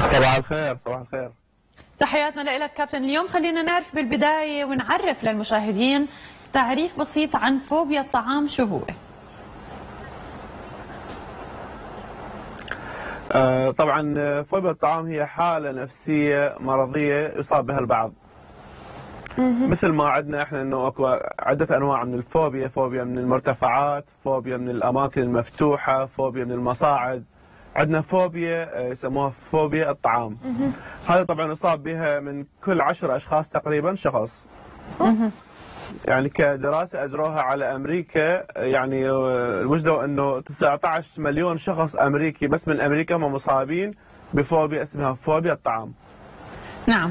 صباح الخير. صباح الخير. تحياتنا لك كابتن. اليوم خلينا نعرف بالبداية ونعرف للمشاهدين تعريف بسيط عن فوبيا الطعام، شو هو؟ طبعا فوبيا الطعام هي حالة نفسية مرضية يصاب بها البعض. مثل ما عندنا احنا انه اكو عدة انواع من الفوبيا، فوبيا من المرتفعات، فوبيا من الاماكن المفتوحة، فوبيا من المصاعد. عندنا فوبيا يسموها فوبيا الطعام. هذا طبعا يصاب بها من كل 10 اشخاص تقريبا شخص. يعني كدراسة اجروها على امريكا، يعني وجدوا انه 19 مليون شخص امريكي بس من امريكا هم مصابين بفوبيا اسمها فوبيا الطعام. نعم.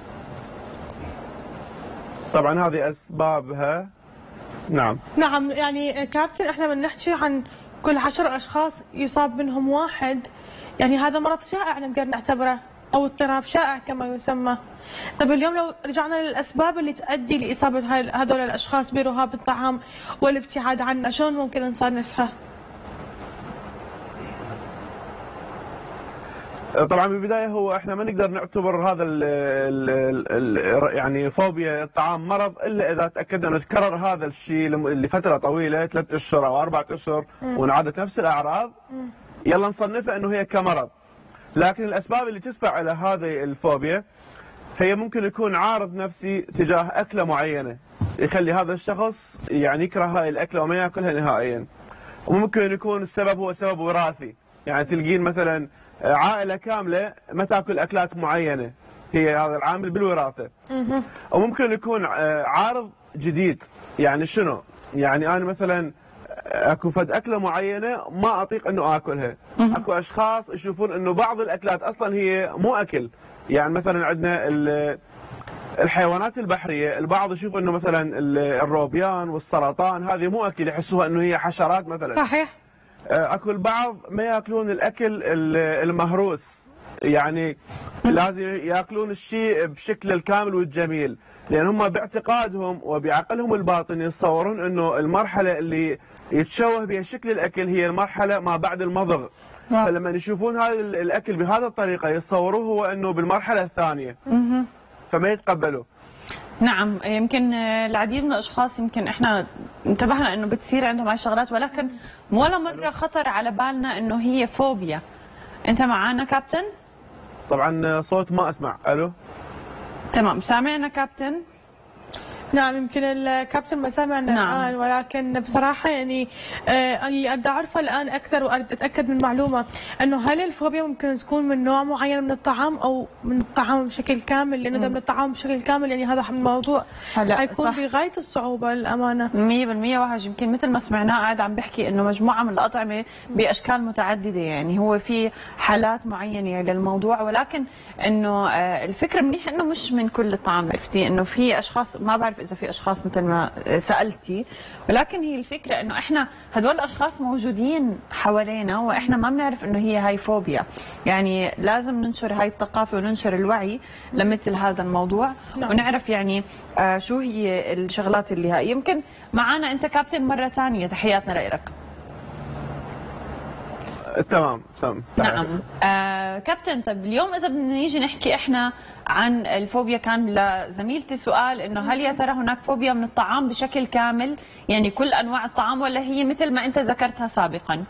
طبعا هذه اسبابها. نعم يعني كابتن احنا بنحكي عن كل 10 اشخاص يصاب منهم واحد، يعني هذا مرض شائع نقدر نعتبره، او اضطراب شائع كما يسمى. طيب اليوم لو رجعنا للاسباب اللي تؤدي لاصابه هذول الاشخاص برهاب الطعام والابتعاد عنه، شلون ممكن نصنفها؟ طبعا بالبدايه هو احنا ما نقدر نعتبر هذا يعني فوبيا الطعام مرض الا اذا تاكدنا انه تكرر هذا الشيء لفتره طويله 3 اشهر او 4 اشهر وانعادت نفس الاعراض، يلا نصنفها انه هي كمرض. لكن الاسباب اللي تدفع الى هذه الفوبيا هي ممكن يكون عارض نفسي تجاه اكله معينه يخلي هذا الشخص يعني يكره هاي الاكله وما ياكلها نهائيا. وممكن يكون السبب هو سبب وراثي، يعني تلقين مثلا عائله كامله ما تاكل اكلات معينه، هي هذا العامل بالوراثه. وممكن يكون عارض جديد، يعني شنو؟ يعني انا مثلا اكو فد اكله معينه ما اطيق انه اكلها. اكو اشخاص يشوفون انه بعض الاكلات اصلا هي مو اكل، يعني مثلا عندنا الحيوانات البحريه، البعض يشوف انه مثلا الروبيان والسرطان هذه مو اكل، يحسوها انه هي حشرات مثلا. صحيح. اكو البعض ما ياكلون الاكل المهروس، يعني لازم ياكلون الشيء بشكل الكامل والجميل، لان هم باعتقادهم وبعقلهم الباطني يتصورون انه المرحله اللي يتشوه بها شكل الاكل هي المرحله ما بعد المضغ. فلما يشوفون هذا الاكل بهذه الطريقه يتصوروه هو انه بالمرحله الثانيه، فما يتقبلوا. نعم، يمكن العديد من الاشخاص يمكن احنا انتبهنا انه بتصير عندهم هاي الشغلات، ولكن ولا مره خطر على بالنا انه هي فوبيا. انت معنا كابتن؟ طبعا صوت ما اسمع. الو. تمام، سامعنا كابتن؟ نعم، يمكن الكابتن ما سمعنا الآن، ولكن بصراحة يعني اللي أريد أعرفه الآن أكثر وأريد أتأكد من معلومة، أنه هل الفوبيا ممكن تكون من نوع معين من الطعام أو من الطعام بشكل كامل؟ لأنه إذا من الطعام بشكل كامل يعني هذا الموضوع حيكون بغاية الصعوبة للأمانة. 100% وهج. يمكن مثل ما سمعناه قاعد عم بحكي إنه مجموعة من الأطعمة بأشكال متعددة، يعني هو في حالات معينة للموضوع، ولكن إنه الفكرة منيح إنه مش من كل الطعام. عرفتي إنه في أشخاص، ما بعرف إذا في أشخاص مثل ما سألتي، ولكن هي الفكرة إنه إحنا هدول الأشخاص موجودين حوالينا وإحنا ما بنعرف إنه هي هاي فوبيا. يعني لازم ننشر هاي الثقافة وننشر الوعي لمثل هذا الموضوع، ونعرف يعني شو هي الشغلات اللي هاي. يمكن معنا أنت كابتن مرة ثانية، تحياتنا لك. تمام. نعم كابتن. طيب اليوم إذا بدنا نيجي نحكي إحنا عن الفوبيا، كان لزميلتي سؤال إنه هل يا ترى هناك فوبيا من الطعام بشكل كامل، يعني كل أنواع الطعام، ولا هي مثل ما أنت ذكرتها سابقا؟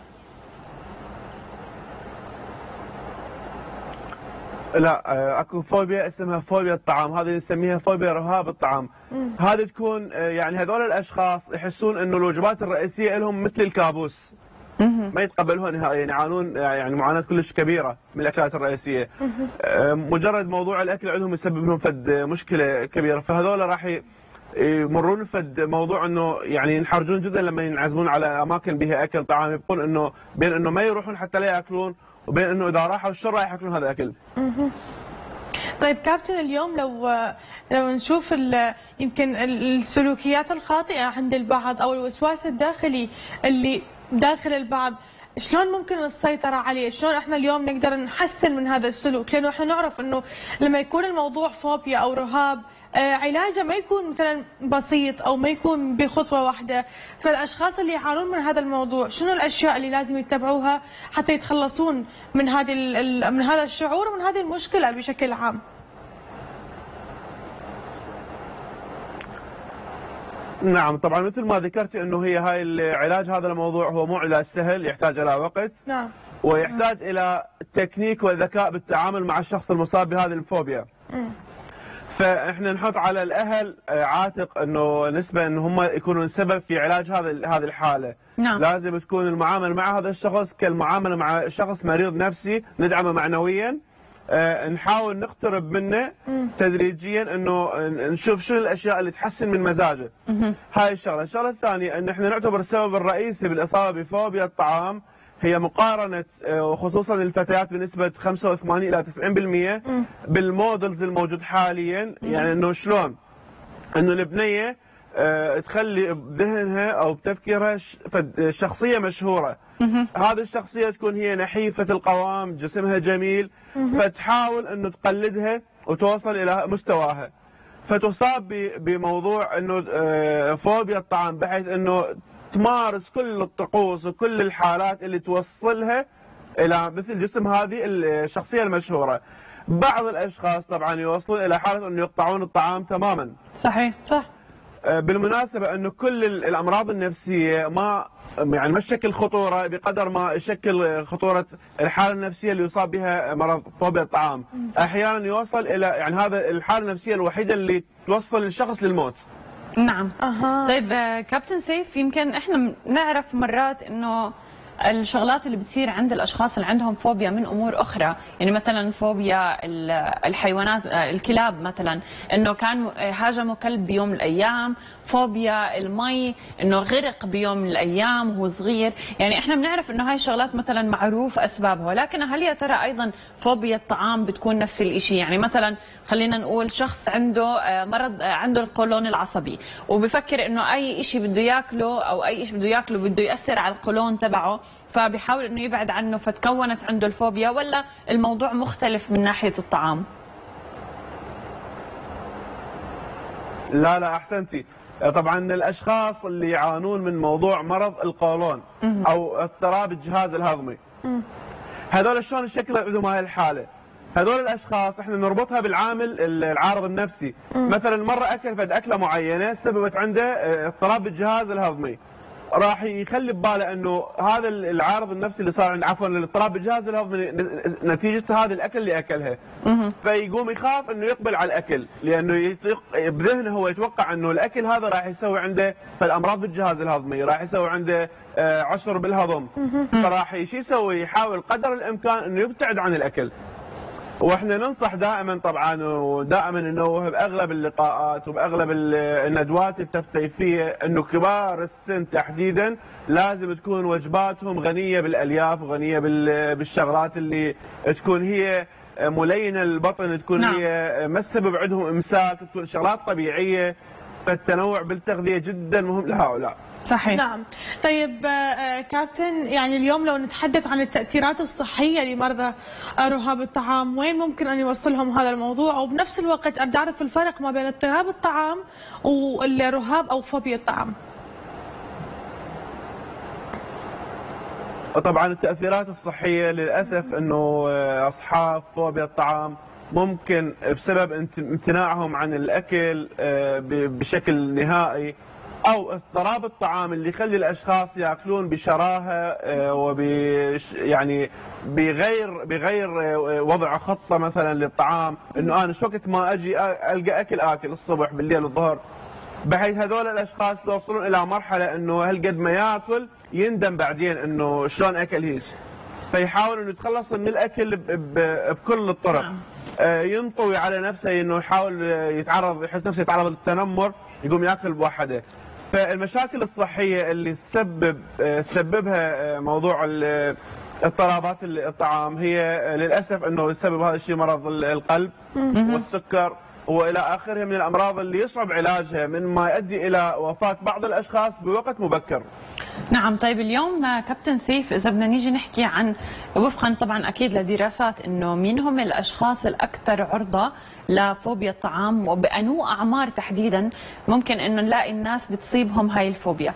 لا، اكو فوبيا اسمها فوبيا الطعام، هذه نسميها فوبيا رهاب الطعام. هذه تكون يعني هذول الاشخاص يحسون انه الوجبات الرئيسيه لهم مثل الكابوس، ما يتقبلوها نهائيا، يعانون يعني معاناه كلش كبيره من الاكلات الرئيسيه. مجرد موضوع الاكل عندهم يسبب لهم فد مشكله كبيره، فهذول راح يمرون فد موضوع انه يعني ينحرجون جدا لما ينعزمون على اماكن بها اكل طعام، يبقون انه بين انه ما يروحون حتى لا ياكلون، وبين انه اذا راحوا شو راح ياكلون هذا الاكل. طيب كابتن، اليوم لو نشوف يمكن السلوكيات الخاطئه عند البعض او الوسواس الداخلي اللي داخل البعض، شلون ممكن السيطرة عليه؟ شلون احنا اليوم نقدر نحسن من هذا السلوك؟ لانه احنا نعرف انه لما يكون الموضوع فوبيا او رهاب علاجه ما يكون مثلا بسيط او ما يكون بخطوه واحده، فالاشخاص اللي يعانون من هذا الموضوع شنو الاشياء اللي لازم يتبعوها حتى يتخلصون من من هذا الشعور ومن هذه المشكله بشكل عام؟ نعم طبعا مثل ما ذكرت انه هي هاي العلاج هذا الموضوع هو مو علاج سهل، يحتاج الى وقت. نعم. ويحتاج الى تكنيك وذكاء بالتعامل مع الشخص المصاب بهذه الفوبيا. فاحنا نحط على الاهل عاتق انه نسبه انه هم يكونون سبب في علاج هذه الحاله. نعم. لازم تكون المعامله مع هذا الشخص كالمعامله مع شخص مريض نفسي، ندعمه معنويا. نحاول نقترب منه تدريجيا انه نشوف شنو الاشياء اللي تحسن من مزاجه. هاي الشغله الثانيه ان احنا نعتبر السبب الرئيسي بالاصابه بفوبيا الطعام هي مقارنه وخصوصا الفتيات بنسبه 85 الى 90% بالمودلز الموجود حاليا. يعني انه شلون انه البنيه تخلي بذهنها او بتفكيرها شخصيه مشهوره. هذه الشخصيه تكون هي نحيفه القوام، جسمها جميل، فتحاول انه تقلدها وتوصل الى مستواها، فتصاب بموضوع انه فوبيا الطعام، بحيث انه تمارس كل الطقوس وكل الحالات اللي توصلها الى مثل جسم هذه الشخصيه المشهوره. بعض الاشخاص طبعا يوصلون الى حاله انه يقطعون الطعام تماما. صحيح. صح. بالمناسبه انه كل الامراض النفسيه ما تشكل خطوره بقدر ما يشكل خطوره الحاله النفسيه اللي يصاب بها مرض فوبيا الطعام. احيانا يوصل الى هذا الحاله النفسيه الوحيده اللي توصل الشخص للموت. نعم. طيب كابتن سيف، يمكن احنا نعرف مرات انه الشغلات اللي بتصير عند الاشخاص اللي عندهم فوبيا من امور اخرى، يعني مثلا فوبيا الحيوانات، الكلاب مثلا، انه كان هاجموا كلب بيوم من الايام، فوبيا المي انه غرق بيوم من الايام وهو صغير، يعني احنا بنعرف انه هاي الشغلات مثلا معروف اسبابها، ولكن هل يا ترى ايضا فوبيا الطعام بتكون نفس الشيء؟ يعني مثلا خلينا نقول شخص عنده مرض، عنده القولون العصبي، وبفكر انه اي شيء بده ياكله او اي شيء بده ياكله بده ياثر على القولون تبعه، فبيحاول انه يبعد عنه، فتكونت عنده الفوبيا، ولا الموضوع مختلف من ناحية الطعام؟ لا احسنتي. طبعا الاشخاص اللي يعانون من موضوع مرض القولون او اضطراب الجهاز الهضمي، هذول شلون الشكل عندهم هاي الحاله؟ هذول الاشخاص احنا نربطها بالعامل العارض النفسي. مثلا مره اكل فد اكله معينه سببت عنده اضطراب الجهاز الهضمي، راح يخلي بباله انه هذا العارض النفسي اللي صار عنده، عفوا الاضطراب بالجهاز الهضمي، نتيجه هذا الاكل اللي اكلها. فيقوم يخاف انه يقبل على الاكل، لانه بذهنه هو يتوقع انه الاكل هذا راح يسوي عنده فالامراض بالجهاز الهضمي، راح يسوي عنده عسر بالهضم. فراح شو يسوي؟ يحاول قدر الامكان انه يبتعد عن الاكل. واحنا ننصح دائما طبعا ودائما ننوه باغلب اللقاءات وباغلب الندوات التثقيفيه انه كبار السن تحديدا لازم تكون وجباتهم غنيه بالالياف وغنيه بالشغلات اللي تكون هي ملينه للبطن، تكون نعم. هي ما تسبب عندهم امساك، تكون شغلات طبيعيه. فالتنوع بالتغذيه جدا مهم لهؤلاء. صحيح. نعم. طيب كابتن، يعني اليوم لو نتحدث عن التأثيرات الصحية لمرضى رهاب الطعام، وين ممكن أن يوصلهم هذا الموضوع؟ وبنفس الوقت أريد أعرف الفرق ما بين اضطراب الطعام والرهاب أو فوبيا الطعام. طبعا التأثيرات الصحية للأسف أنه أصحاب فوبيا الطعام ممكن بسبب امتناعهم عن الأكل بشكل نهائي، أو اضطراب الطعام اللي يخلي الأشخاص يأكلون بشراهة يعني بغير وضع خطة مثلا للطعام، أنه أنا شو وقت ما أجي ألقى أكل الصبح بالليل الظهر، بحيث هذول الأشخاص يوصلون إلى مرحلة أنه هالقد ما يأكل يندم بعدين أنه شلون أكل هيك، فيحاول أنه يتخلص من الأكل بكل الطرق. ينطوي على نفسه أنه يحاول يحس نفسه يتعرض للتنمر، يقوم يأكل بوحده. فالمشاكل الصحية اللي سببها موضوع اضطرابات الطعام هي للأسف أنه يسبب هذا الشيء مرض القلب والسكر وإلى آخره من الأمراض اللي يصعب علاجها، من ما يؤدي إلى وفاة بعض الأشخاص بوقت مبكر. نعم. طيب اليوم كابتن سيف إذا بدنا نيجي نحكي عن وفقا طبعا أكيد لدراسات إنه مين هم الأشخاص الأكثر عرضة لفوبيا الطعام وبأنو أعمار تحديدا ممكن إنه نلاقي الناس بتصيبهم هاي الفوبيا؟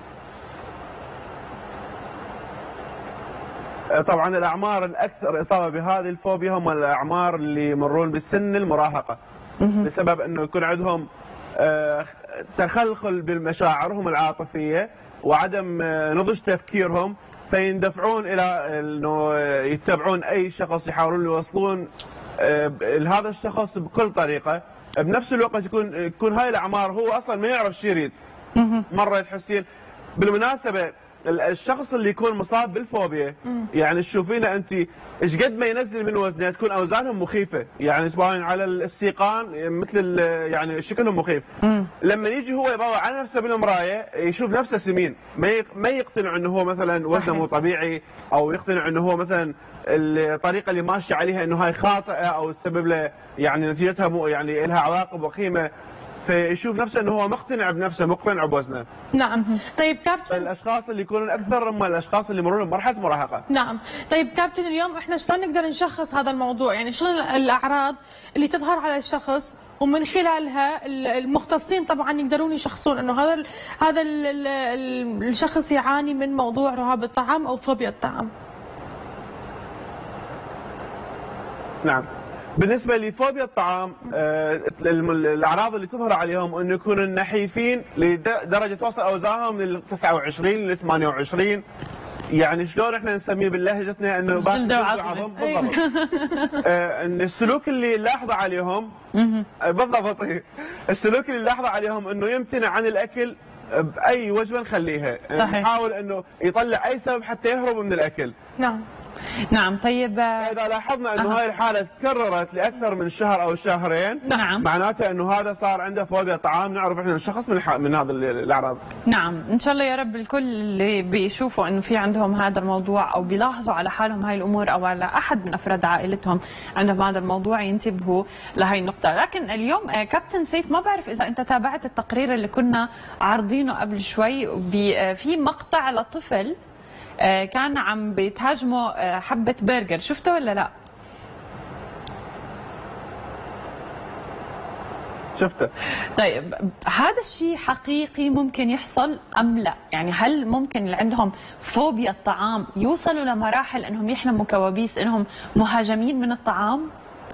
طبعا الأعمار الأكثر إصابة بهذه الفوبيا هم الأعمار اللي يمرون بالسن المراهقة، بسبب أنه يكون عندهم تخلخل بمشاعرهم العاطفية وعدم نضج تفكيرهم، فيندفعون إلى أنه يتبعون أي شخص يحاولون يوصلون لهذا الشخص بكل طريقة. بنفس الوقت يكون هاي الأعمار هو أصلا ما يعرف شو يريد. مرة تحسين بالمناسبة الشخص اللي يكون مصاب بالفوبيا، يعني تشوفينه انت ايش قد ما ينزل من وزنه تكون اوزانهم مخيفه، يعني تباين على السيقان مثل يعني شكلهم مخيف. لما يجي هو يضوي على نفسه بالمرايه يشوف نفسه سمين، ما يقتنع انه هو مثلا وزنه مو طبيعي، او يقتنع انه هو مثلا الطريقه اللي ماشي عليها انه هاي خاطئه او تسبب له يعني نتيجتها مو يعني لها عواقب وخيمه، فيشوف نفسه انه هو مقتنع بنفسه، مقتنع بوزنه. نعم. طيب كابتن، الاشخاص اللي يكونون اكثر هم الاشخاص اللي يمرون بمرحله مراهقه. نعم. طيب كابتن، اليوم احنا شلون نقدر نشخص هذا الموضوع؟ يعني شلون الاعراض اللي تظهر على الشخص ومن خلالها المختصين طبعا يقدرون يشخصون انه هذا الشخص يعاني من موضوع رهاب الطعام او فوبيا الطعام؟ نعم. بالنسبة لفوبيا الطعام الأعراض اللي تظهر عليهم أنه يكونوا نحيفين لدرجة توصل أوزانهم من 29 ل 28. يعني شلون احنا نسميه بلهجتنا انه عظم بالضبط. ان السلوك اللي نلاحظه عليهم بالضبط، السلوك اللي نلاحظه عليهم انه يمتنع عن الاكل باي وجبه نخليها، نحاول انه يطلع اي سبب حتى يهرب من الاكل. نعم. نعم. طيب إذا لاحظنا أنه هاي الحالة تكررت لأكثر من شهر أو شهرين، نعم، معناته أنه هذا صار عنده فوبيا طعام، نعرف إحنا الشخص من هذا الأعراض. نعم. إن شاء الله يا رب الكل اللي بيشوفوا أنه في عندهم هذا الموضوع أو بيلاحظوا على حالهم هاي الأمور أو على أحد من أفراد عائلتهم عندهم هذا الموضوع ينتبهوا لهي النقطة. لكن اليوم كابتن سيف، ما بعرف إذا أنت تابعت التقرير اللي كنا عارضينه قبل شوي، في مقطع لطفل كان عم بيتهاجموا حبة برجر، شفته ولا لا؟ شفته. طيب هذا الشيء حقيقي ممكن يحصل أم لا؟ يعني هل ممكن اللي عندهم فوبيا الطعام يوصلوا لمراحل أنهم يحلموا كوابيس أنهم مهاجمين من الطعام؟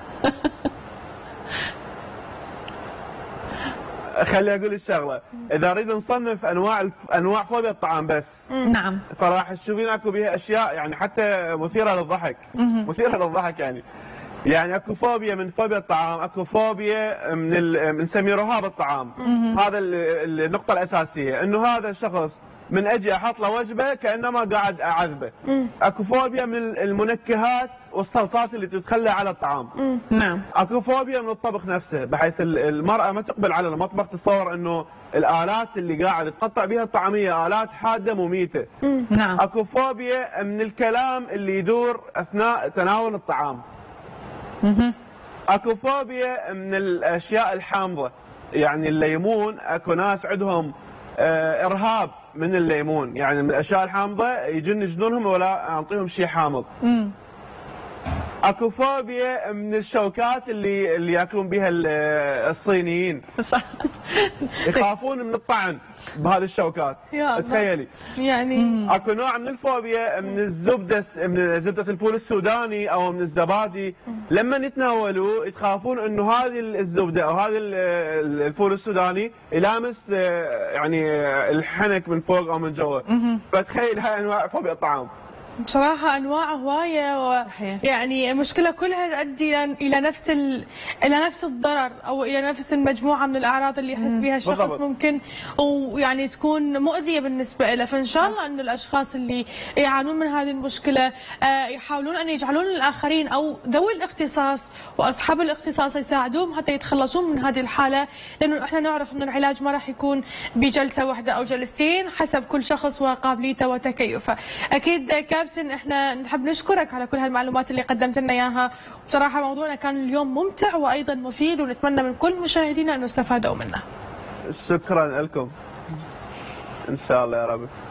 خلي اقول الشغله، اذا نريد نصنف انواع فوبيا الطعام بس، نعم، فراح تشوفين اكو بها اشياء يعني حتى مثيره للضحك، مثيره للضحك يعني اكو فوبيا من فوبيا الطعام، اكو فوبيا من نسميه رهاب الطعام. هذا النقطه الاساسيه، انه هذا الشخص من اجي احط له وجبه كانما قاعد اعذبه. اكو فوبيا من المنكهات والصلصات اللي تتخلى على الطعام. نعم. اكو فوبيا من الطبخ نفسه، بحيث المراه ما تقبل على المطبخ، تصور انه الالات اللي قاعد تقطع بها الطعميه الات حاده مميته. نعم. اكو فوبيا من الكلام اللي يدور اثناء تناول الطعام. اكو فوبيا من الاشياء الحامضه، يعني الليمون، اكو ناس عندهم ارهاب من الليمون، يعني من الاشياء الحامضه يجن جنونهم ولا اعطيهم شيء حامض. اكو فوبيا من الشوكات اللي ياكلون بها الصينيين. يخافون من الطعن بهذه الشوكات. تخيلي. يعني اكو نوع من الفوبيا من الزبده، من زبده الفول السوداني او من الزبادي، لما يتناولوا يتخافون انه هذه الزبده او هذا الفول السوداني يلامس يعني الحنك من فوق او من جوا. فتخيل هاي انواع فوبيا الطعام. بصراحة أنواع هواية، يعني المشكلة كلها تؤدي إلى نفس الضرر أو إلى نفس المجموعة من الأعراض اللي يحس بها الشخص بالضبط. ممكن ويعني تكون مؤذية بالنسبة له. فإن شاء الله أن الأشخاص اللي يعانون من هذه المشكلة يحاولون أن يجعلون الآخرين أو ذوي الاختصاص وأصحاب الاختصاص يساعدوهم حتى يتخلصون من هذه الحالة، لأنه إحنا نعرف أن العلاج ما راح يكون بجلسة واحدة أو جلستين، حسب كل شخص وقابليته وتكيفه. أكيد كابتن، احنا نحب نشكرك على كل هالمعلومات اللي قدمت لنا اياها، وبصراحه موضوعنا كان اليوم ممتع وايضا مفيد، ونتمنى من كل مشاهدينا انه استفادوا منه. شكرا لكم. ان شاء الله يا رب.